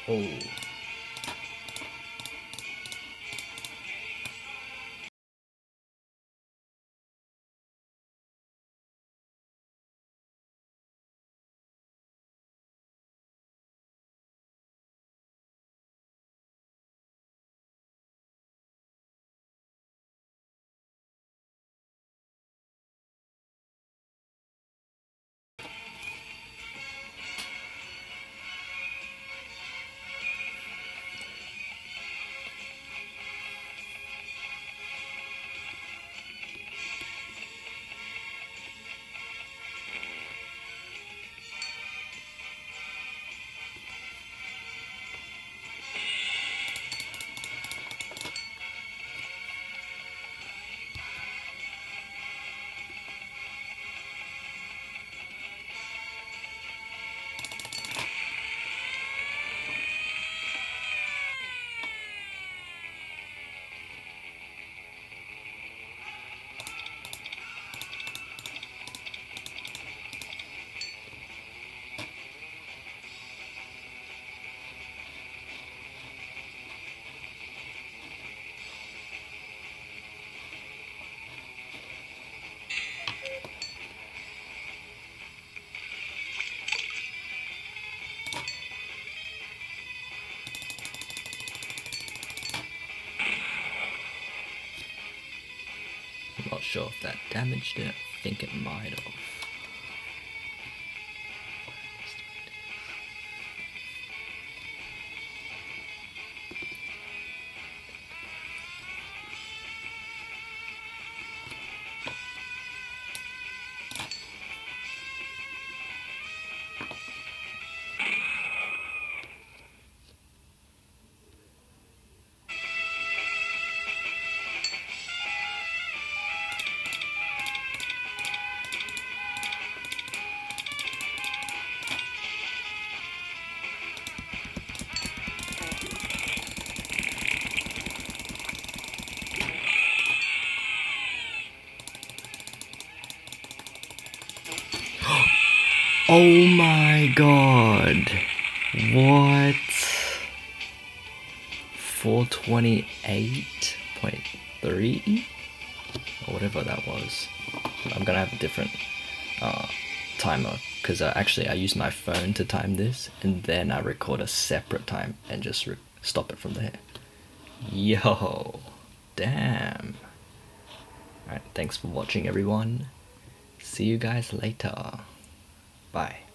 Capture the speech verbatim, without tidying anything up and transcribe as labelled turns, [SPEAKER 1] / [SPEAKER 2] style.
[SPEAKER 1] Oh. I'm not sure if that damaged it. I think it might have. Oh my god. What? four twenty-eight point three? Or whatever that was. I'm gonna have a different uh, timer because uh, actually I use my phone to time this and then I record a separate time and just stop it from there. Yo, damn. Alright, thanks for watching everyone. See you guys later. Bye.